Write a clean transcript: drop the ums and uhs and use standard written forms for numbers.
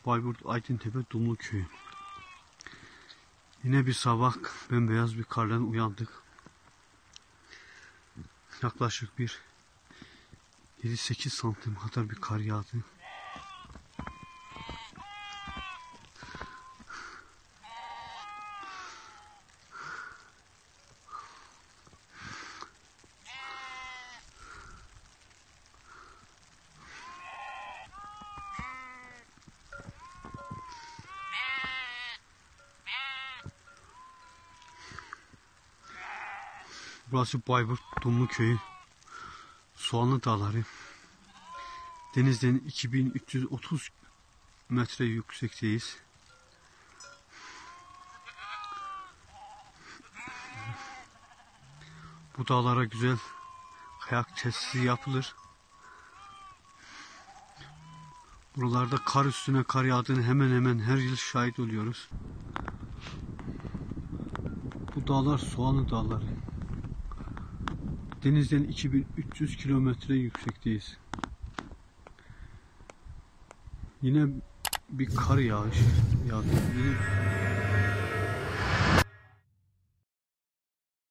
Bayburt Aydıntepe Dumlu Köyü. Yine bir sabah bembeyaz bir karla uyandık. Yaklaşık bir 7-8 santim kadar bir kar yağdı. Burası Bayburt Dumlu Köyü. Soğanlı Dağları. Denizden 2330 metre yüksekteyiz. Bu dağlara güzel kayak tesisi yapılır. Buralarda kar üstüne kar yağdığını hemen hemen her yıl şahit oluyoruz. Bu dağlar Soğanlı Dağları. Denizden 2300 kilometre yüksekteyiz. Yine bir kar yağış yağdı. Yine